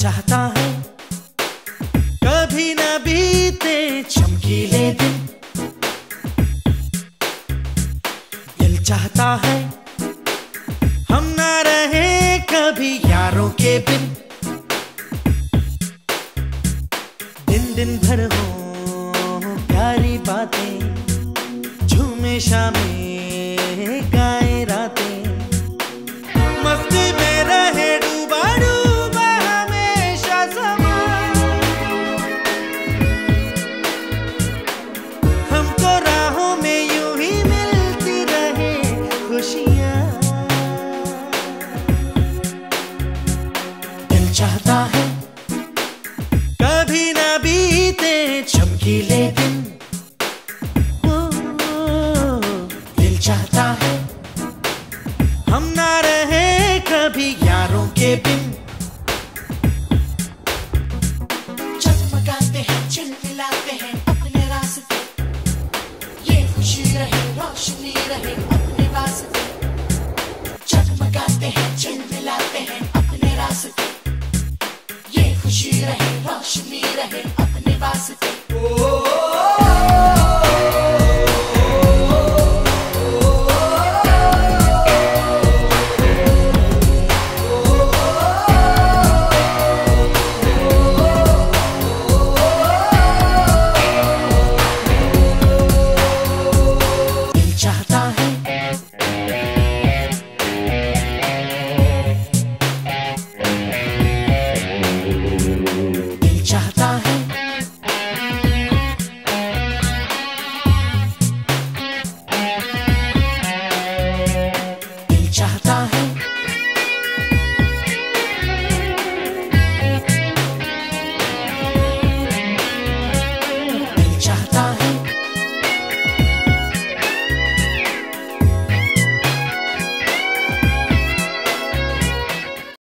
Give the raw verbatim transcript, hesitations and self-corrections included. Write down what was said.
चाहता है कभी न बीते चमकीले दिन। दिल चाहता है हम ना रहे कभी यारों के बिन। दिन दिन भर हो प्यारी बातें, झूमे शामें गाए रातें, मस्ती में रहे डूबा डूबा हमेशा समा। हमको राहों में यूं ही मिलती रहे खुशियाँ। दिल चाहता है कभी ना बीते चमकीले दिन। ओ, दिल चाहता है हम ना रहे कभी यारों के बिन। चमकाते हैं चिलमिलाते हैं अपने रास्ते, ये खुशी रहे रोशनी रहे अपने वास्ते। चमकाते हैं चिलमिलाते हैं अपने रास्ते, ये खुशी रहे रोशनी रहे अपने वास्ते।